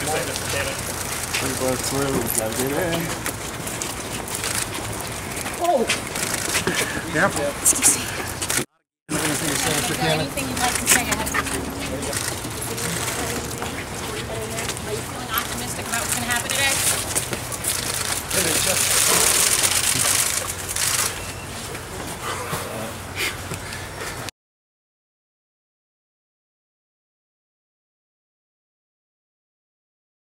say, Mr. Taylor? Sprinkler through, gotta get in. Oh! Careful. Excuse me. Anything to say, Mr. Taylor? Anything you'd like to say? I have to. Are you feeling optimistic about what's going to happen today?